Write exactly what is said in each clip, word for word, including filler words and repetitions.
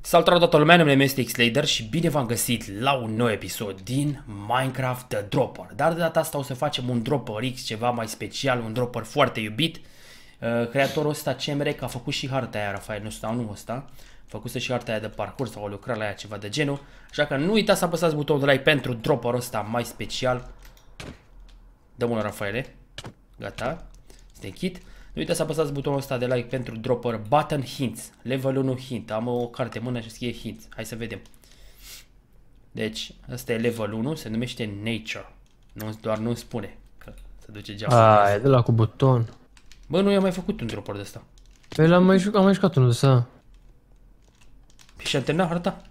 Salutare toată lumea, numele este Xlader și bine v-am găsit la un nou episod din Minecraft The Dropper. Dar de data asta o să facem un Dropper X, ceva mai special, un Dropper foarte iubit. Uh, creatorul ăsta Cemrec a făcut și harta aia, Rafael, nu stau, nu ăsta. A făcut și harta aia de parcurs sau a lucrat la ea, ceva de genul. Așa că nu uitați să apăsați butonul de like pentru Dropperul ăsta mai special. Dă bună, Rafaele. Gata. Este închid. Nu uitați să apăsați butonul ăsta de like pentru Dropper Button Hints. Level unu Hint. Am o carte în mână și scrie Hints. Hai să vedem. Deci, ăsta e level unu. Se numește Nature. Nu, doar nu spune că se duce geamul. A, e de la cu buton. Bă, nu i-am mai făcut un Dropper de ăsta. Păi l-am mai jucat, am mai jucat unul de ăsta. Păi și-am terminat harta?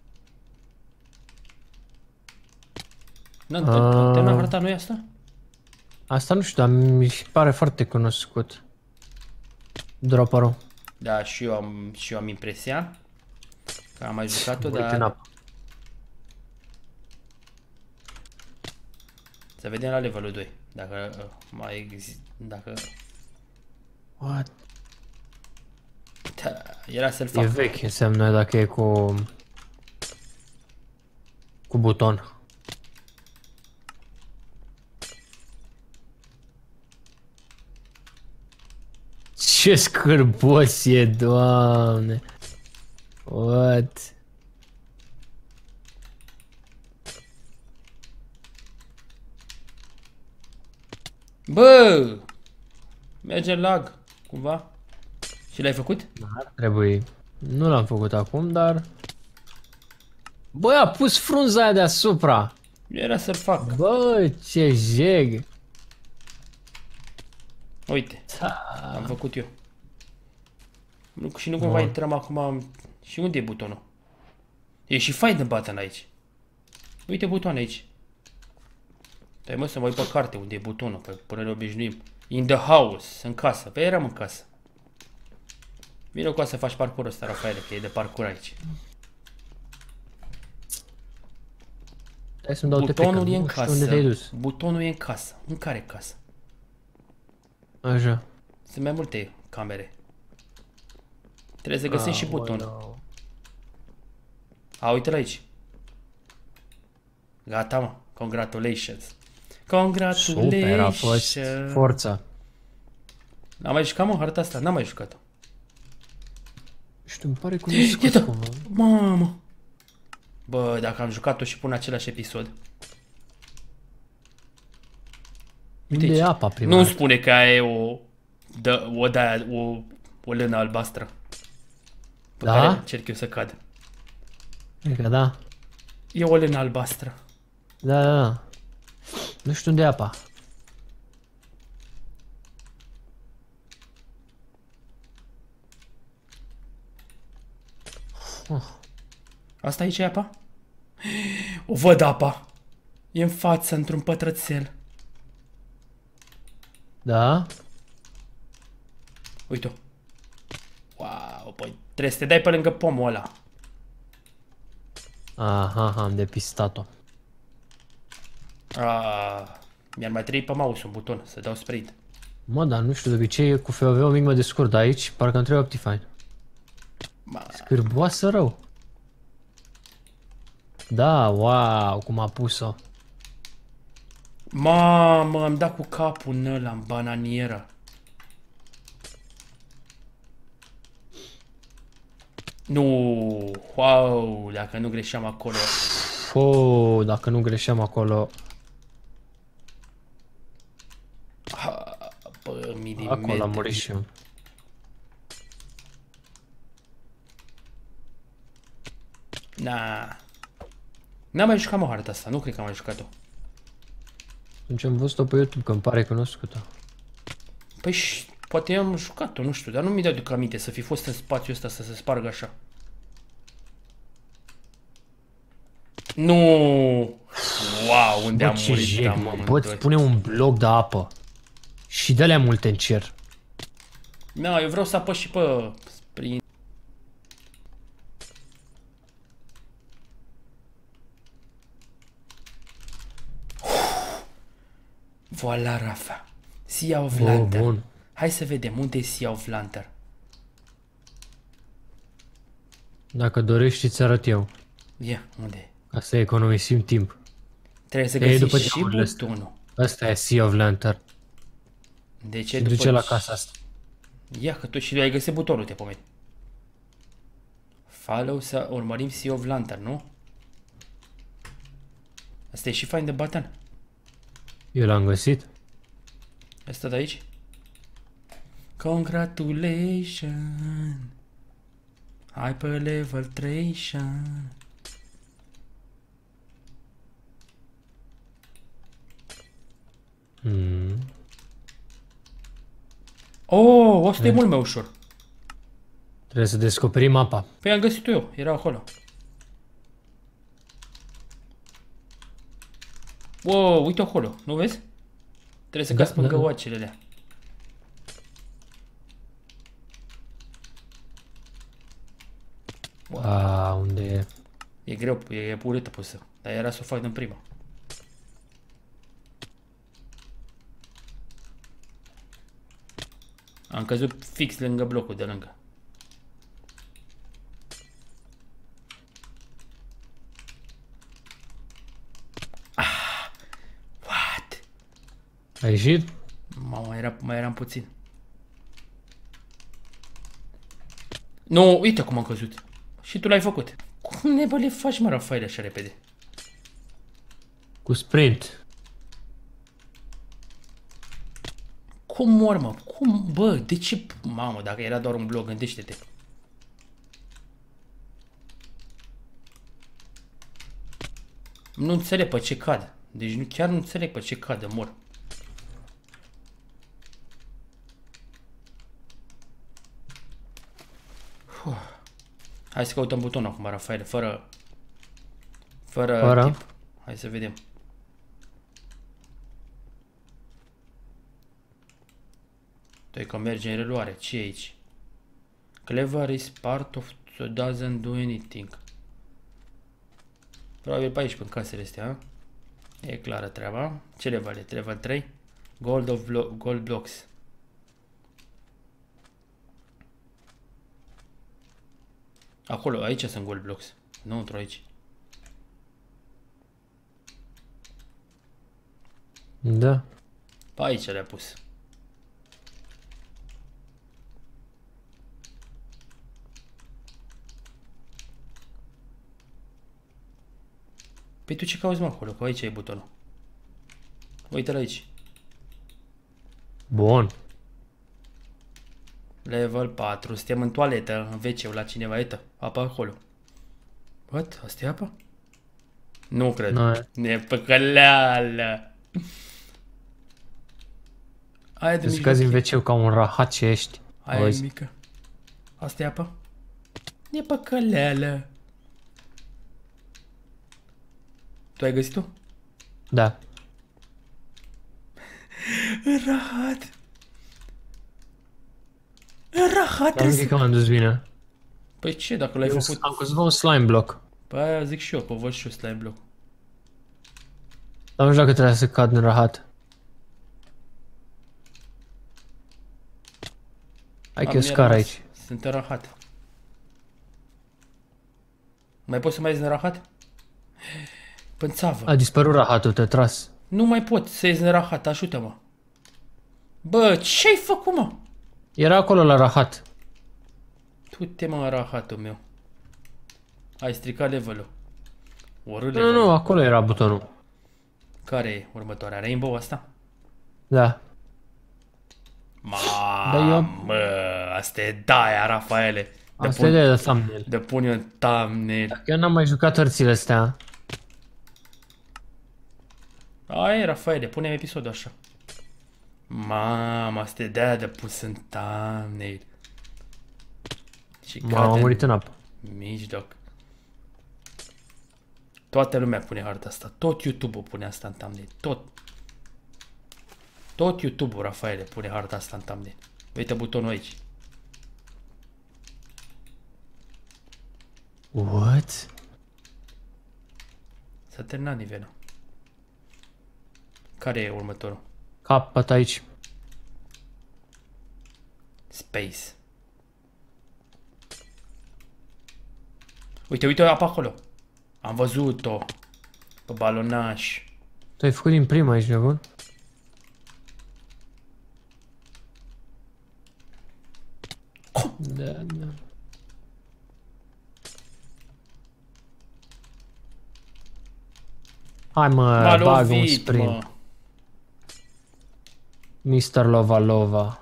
Nu, am terminat harta, nu e asta? Asta nu știu, dar mi se pare foarte cunoscut. Dropperul. Da, și eu am, și eu am impresia că am mai jucat-o, Uite în dar... apă. Să vedem la levelul doi. Dacă uh, mai există... Dacă... What? Da, era să-l fac. E vechi, înseamnă dacă e cu... Cu buton. Ce scârbos e, Doamne! What? Bă! Merge lag, cumva. Și l-ai făcut? Ar trebui. Nu l-am făcut acum, dar... Băi, a pus frunza aia deasupra! Era să-l fac. Bă, ce jeg! Uite, Da. am făcut eu. Nu, și nu cumva intrăm acum... Și unde e butonul? E și find the button aici. Uite butonul aici. Stai mă să mă uit pe carte unde e butonul, pe, până ne obișnuim. In the house, în casă. Pe eram în casă. Vino cu să faci parcurul ăsta, Rafael, că e de parcur aici. Hai să-mi dau Butonul T P, e în nu știu unde te-ai casă. dus. Butonul e în casă. În care casă? Așa. Sunt mai multe camere. Trebuie să găsim și butonul. A, uite-l aici. Gata, mă. Congratulations. Congratulations. Super, a fost forța. Am mai jucat, mă, harta asta? N-am mai jucat-o. Știu, îmi pare cunoscut Iată! cumva. Mamă! Bă, dacă am jucat-o și pun același episod. Unde e apa prima Nu-mi dată? spune că aia e o... Dă, o, da, o, o lână albastră. Pe Da? care încerc eu să cad. Cred că da. E o lână albastră. Da, da, da. Nu știu unde e apa. Oh. Asta aici e apa? O văd apa. E în față, într-un pătrățel. Da? Uite-o. Wow, păi trebuie să te dai pe lângă pomul ăla. Aha, am depistat-o. Ah, mi-ar mai trebui pe mouse un buton să dau sprint. Mă, dar nu știu, de obicei cu F O V-ul mic mă descurc, dar aici parcă îmi trebuie Optifine. Ma, Scârboasă rău. Da, wow, cum a pus-o. mamă, am dat cu capul în ăla, în bananieră. Nu, wow, dacă nu greșeam acolo. Oh, dacă nu greșeam acolo. Ha, bă, milimetri. Acolo am murit și eu. Na. N-am mai jucat, mă, harta asta, nu cred că am mai jucat-o. Atunci am văzut-o pe YouTube, că îmi pare cunoscută. Păi și poate am jucat-o, nu știu, dar nu mi dau de aminte să fi fost în spațiul ăsta să se spargă așa. Nu! Wow, unde Bă, am ce murit jeg, mă, amândoi. bă, îți pune un bloc de apă. Și dă-le multe în cer. Na, eu vreau să apăs și pe prin... Voilà, Rafa. Sea of Bă, Lantern. bun. Hai să vedem unde e Sea of Lantern. Dacă dorești, îți arăt eu. Ia, unde e? Ca să economisim timp. Trebuie să E, după găsești și geamurile astea. butonul. Asta e Sea of Lantern. De ce Și după duce la ce- casa asta. Ia că tu și tu ai găsit butonul, te pomeni. Follow să urmărim Sea of Lantern, nu? Asta e și Find the Button. Eu l-am găsit. Asta de aici. Congratulations. Hai pe level trei. Hmm. Oh, asta e mult mai ușor. Trebuie să descoperim mapa. Păi am găsit-o eu, era acolo. Wow, uite acolo, nu vezi? Trebuie să Da, cazi pe da, da. găoacele alea. A, unde e? E greu, e, e urâtă pusă, dar era să o fac din prima. Am căzut fix lângă blocul de lângă. Ah, what? Ai ieșit? Mama, era, mai eram puțin. Nu, uite cum am căzut. Și tu l-ai făcut. Cum nebăle faci, mă, Rafael, așa repede? Cu sprint. Cum mor, mă? Cum, bă, de ce? Mamă, dacă era doar un bloc, gândește-te. Nu înțeleg pe ce cad. Deci nu, chiar nu înțeleg pe ce cad, mor. Uf. Hai să căutăm butonul acum, Rafael, fără... Fără, Fără? timp. Hai să vedem. Doi că merge în reluare. Ce e aici? Clever is part of so doesn't do anything. Probabil pe aici, pe casele astea, a? E clară treaba. Ce level e? Level trei? Gold of blo gold blocks. Acolo, aici sunt gold blocks. Nu într-o aici. Da. Pe aici le-a pus. Păi tu ce cauți, mă, acolo? Că aici e butonul. Uite-l aici. Bun. Level patru. Suntem în toaletă, în ve ce la cineva. Uite, apă acolo. What? Asta e apă? Nu cred. Nu e. Ne păcăleală. Aia de Să cazi în mijloc. ve ce ca un rahat ce ești. Aia e Auzi? mică. Asta e apă? Ne păcăleală. Tu ai găsit-o? Da. În rahat. În rahat Dar trebuie nu să... cred că m-am dus bine. Păi ce, dacă l-ai Eu făcut? am căzut un slime block. Păi aia zic și eu, că văd și eu slime block. Dar nu știu dacă trebuie să cad în rahat. Hai că Am eu scar rămas. aici. Sunt în rahat. Mai poți să mai ies în rahat? Pânțavă. A dispărut rahatul, te tras. Nu mai pot să ies în rahat, ajută-mă. Bă, ce-ai făcut, mă? Era acolo la rahat. Tu te mă în rahatul meu. Ai stricat levelul. Oră Nu, levelul. nu, acolo era butonul. Care e următoarea? Rainbow asta? Da. Dar eu- Mamă, asta e daia, Rafaele. De Asta e pun, de thumbnail. de pun eu thumbnail. Dacă eu n-am mai jucat hărțile astea. Ai, Rafaele, punem episodul așa. Mamă, asta e de-aia de pus în thumbnail. Și M-am cade murit în apă. în mijloc. Toată lumea pune harta asta. Tot YouTube-ul pune asta în thumbnail. Tot. Tot YouTube-ul, Rafaele, pune harta asta în thumbnail. Uite butonul aici. What? S-a terminat nivelul. Care e următorul? Capăt aici. Space. Uite, uite apa acolo. Am văzut-o. Pe balonaș. Tu ai făcut din prima aici, nebun? Da, da. Hai mă, bag un sprint. Mă. mister Lovalova.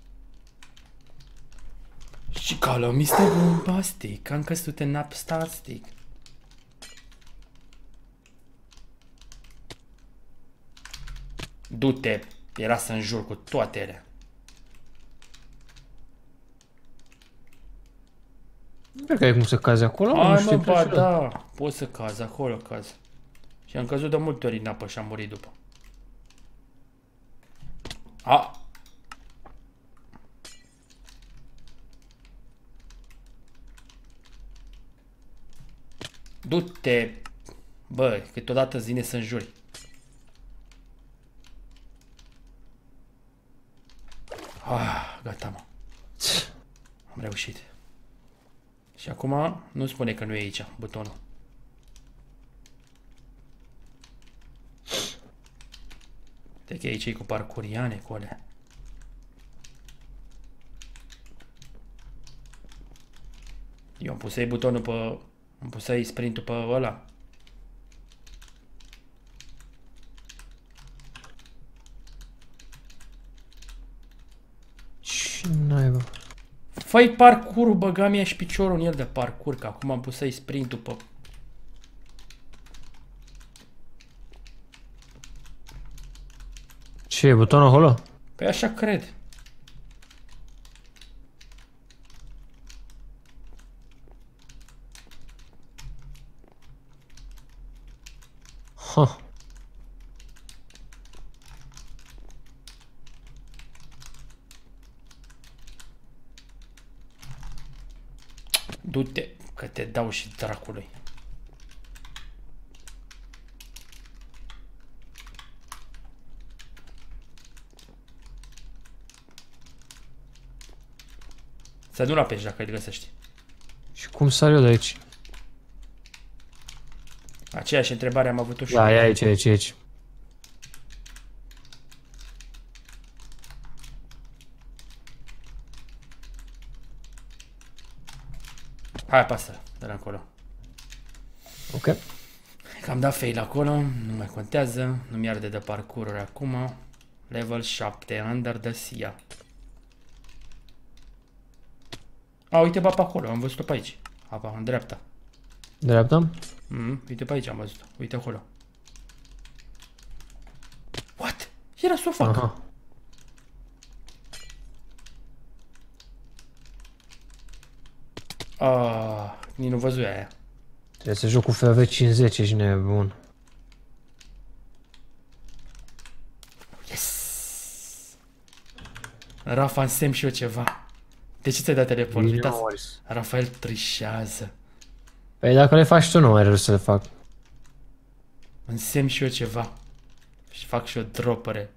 Și calo, mister Bombastic. Am căzut în Napstastic. Du-te, era să înjur cu toate ele. Nu cred că ai cum să cazi acolo. Hai mă, ba da, poți să cazi, acolo cazi. Și am căzut de multe ori în apă și am murit după. A! Du-te! Bă, câteodată zine să înjuri. Ah, gata, mă. Am reușit. Și acum nu spune că nu e aici butonul. Te că aici e cu parcuriane, cu alea. Eu am pus aici butonul pe... Am pus aici sprintul pe ăla. Ce naiba? Fă-i parcurul, băga mi-a și piciorul în el de parcur, că acum am pus aici sprintul pe... Ce e butonul acolo? Păi așa cred. Ha. Du-te, că te dau și dracului. Să nu-l apeși dacă îl găsești. Și cum sar eu de aici? Aceeași întrebare am avut-o și Da, e aici, aici, aici. Hai, apasă de la acolo. Ok. Că am dat fail acolo, nu mai contează, nu-mi arde de parcururi acum. Level șapte, Under the Sea. A, uite apa acolo, am văzut-o pe aici. Apa, în dreapta. Dreapta? Mm, uite pe aici am văzut-o, uite acolo. What? Era să o fac. Aha. Ah, nici nu văzuia aia. Trebuie să joc cu F V cincizeci, ești nebun. Yes! Rafa, însemn și eu ceva. De ce ți-ai dat teleport? Uitați, Rafael trișează. Păi dacă le faci tu, nu mai rău să le fac. Însemn și eu ceva. Și fac și o dropere.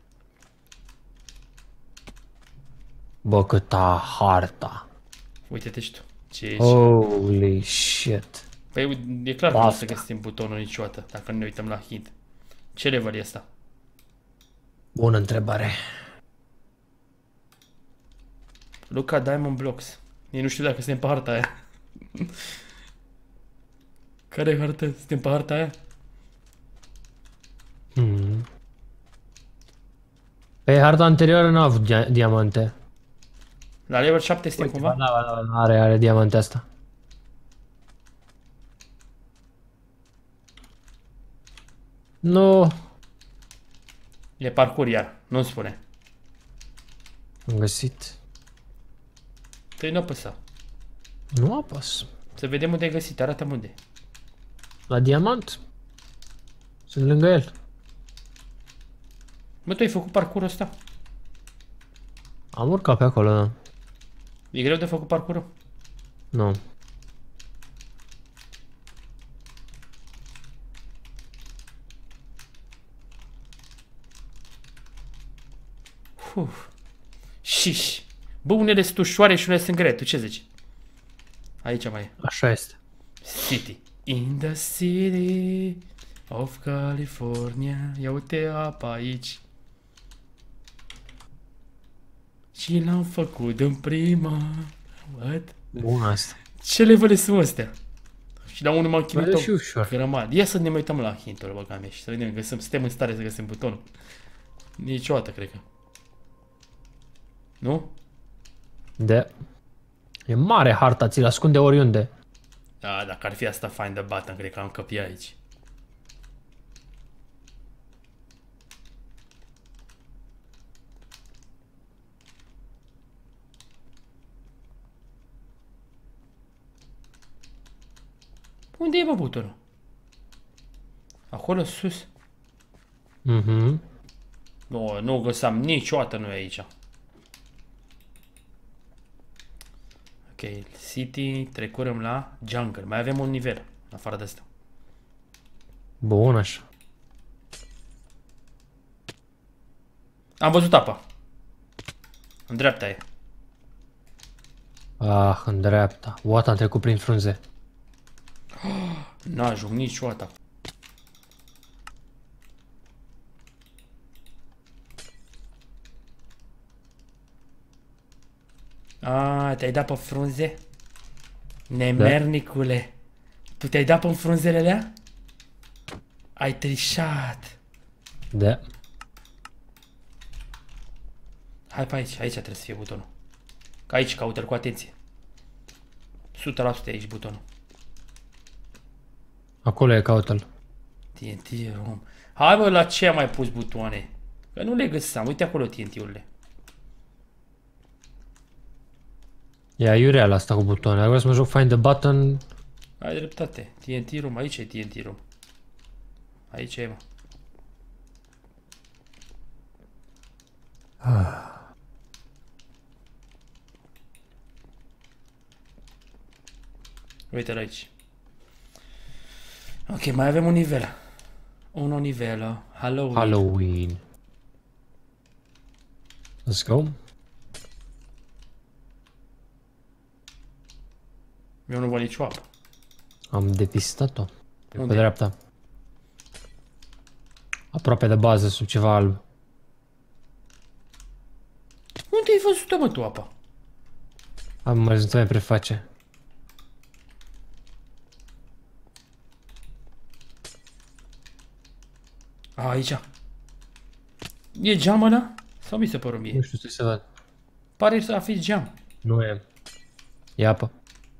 Bă, câta harta. Uite-te și tu. Ce ești? Holy shit. Păi e clar că nu o să găsim butonul niciodată, dacă nu ne uităm la hint. Ce level e ăsta? Bună întrebare. Luca Diamond Blocks. Ei nu știu dacă suntem pe harta aia. Care hartă? Suntem pe harta aia? Hmm. Pe harta anterioară n-a avut dia diamante. La level șapte suntem cumva? Da, da, da, are, are diamante asta. Nu. E parcur iar, nu-mi spune. Am găsit. Te-ai nu apăsa. Nu apăs. Să vedem unde ai găsit, arată-mi unde. La diamant? Sunt lângă el. Mă, tu ai făcut parcurul ăsta? Am urcat pe acolo, da. E greu de făcut parcurul? Nu. Uf. Șiși. Bă, unele sunt ușoare și unele sunt grele. Tu ce zici? Aici mai e. Așa este. City. In the city of California. Ia uite apa aici. Și l-am făcut în prima. What? Bun asta. Ce levele sunt astea? Și la unul m-am chinuit și ușor. grămadă. Ia să ne mai uităm la hint-ul, băga mea, și să vedem, găsim, suntem în stare să găsim butonul. Niciodată, cred că. Nu? De. E mare harta, ți-l ascunde oriunde. Da, dacă ar fi asta find the button, cred că am căpi aici. Unde e, bă, butonul? Acolo sus. Mhm. Nu, nu găseam niciodată, nu e aici. Ok, City, trecurăm la Jungle. Mai avem un nivel, în afară de asta. Bun așa. Am văzut apa. În dreapta e. Ah, în dreapta. What, am trecut prin frunze. N-ajung niciodată. A, te-ai dat pe frunze? Nemernicule. Tu te-ai dat pe frunzele alea? Ai trișat. Da. Hai pe aici, aici trebuie să fie butonul. Că aici caută-l cu atenție. o sută la sută aici butonul. Acolo e, caută-l. T N T room. Hai bă, la ce am mai pus butoane? Că nu le găseam. Uite acolo T N T-urile. E aiureala asta cu butoane. Dacă vreau să mă joc find the button. Ai dreptate. T N T room. Aici e T N T room. Aici e, mă. Uite-l aici. Ok, mai avem un nivel. Un nivel. Halloween. Halloween. Let's go. Eu nu văd nicio apă. Am depistat-o. E pe Unde? dreapta. Aproape de bază, sub ceva alb. Unde ai văzut-o, mă, tu apa? Am mai zis, mai preface. A, aici. E geam ăla? Sau mi se pare mie? Nu știu ce să văd. Pare să a fi geam. Nu e. E apă.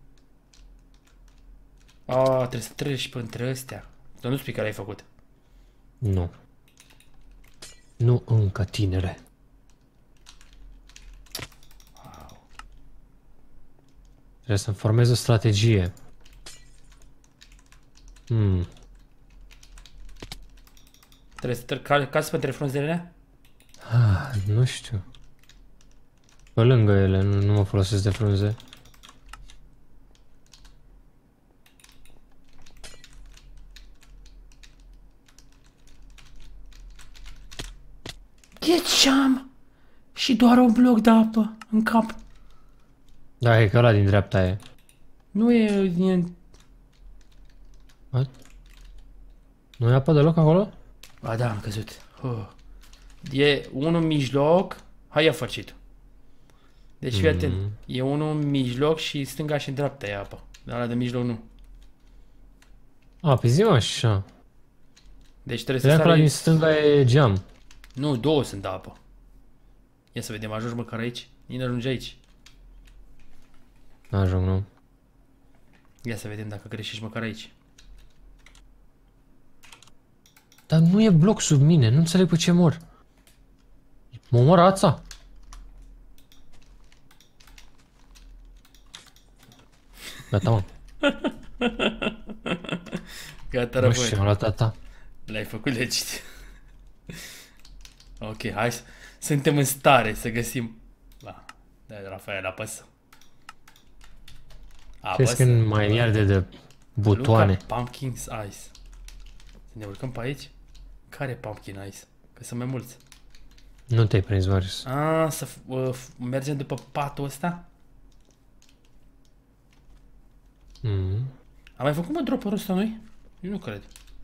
A, trebuie să treci pe între astea. Dar nu spui care ai făcut. Nu. Nu încă, tinere. Wow. Trebuie să-mi formez o strategie. Hmm. Trebuie să ca, cazi pe între frunzele alea? Ah, nu știu. Pe lângă ele, nu, nu mă folosesc de frunze. E geam! Și doar un bloc de apă în cap. Da, e că ăla din dreapta e. Nu e din... What? Nu e apă deloc acolo? Ba da, am căzut. Oh. E unul în mijloc. Hai, ia fărcit. Deci fii atent. Mm. E unul în mijloc și stânga și în dreapta e apă. Dar ăla de mijloc nu. A, pe zi așa. Deci trebuie Credeam să că ăla stai... din stânga e geam. Nu, două sunt de apă. Ia să vedem, ajungi măcar aici? Nici ajunge aici. N-ajung, nu. Ia să vedem dacă greșești măcar aici. Dar nu e bloc sub mine, nu înțeleg pe ce mor. Mă omor ața. Gata, mă. Gata, Nu răboi. știu, am luat tata. L-ai făcut legit. Ok, hai să... Suntem în stare să găsim... Da, da, Rafael, apăsă. Crezi că mai iarde de butoane. Luca, Pumpkin's Ice. Să ne urcăm pe aici? Care Pumpkin Ice? Că sunt mai mulți. Nu te-ai prins, Marius. A, să uh, mergem după patul ăsta? Mm. Am mai făcut mă dropperul ăsta noi? Eu nu cred.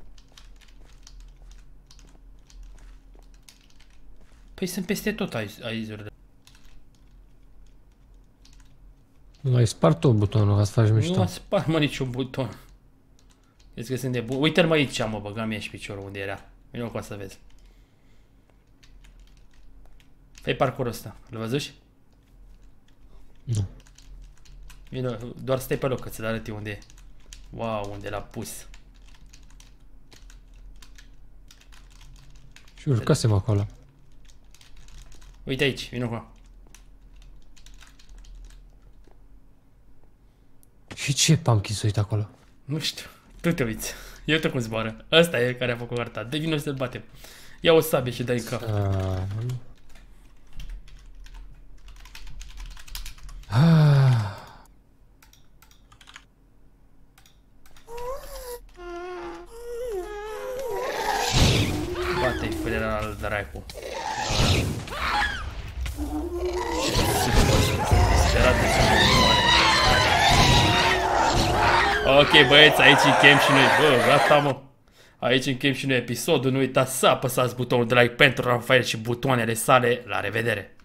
Păi sunt peste tot aizurile. Nu ai spart tu butonul ca să faci mișto. Nu a spart mă niciun buton. Vezi că sunt de bun. Uite-l mă aici, mă, băgam mie și piciorul unde era. Vino cu să vezi. Fă-i parcurul ăsta. L-a văzut? Nu. Vino, doar stai pe loc că ți-l arăt eu unde e. Wow, unde l-a pus. Și urcasem acolo. Uite aici, vino cu. Și ce pumpkin să uite acolo? Nu știu. Tu te uiți. Eu uite cum zboară. Ăsta e care a făcut harta. De vino să-l batem. Ia o sabie și dai în cap. Ah. Bate-i frera al dracu. Ok, băieți, aici închem și noi. Bă, gata, mă. Aici închem și noi episodul. Nu uitați să apăsați butonul de like pentru Rafael și butoanele sale. La revedere!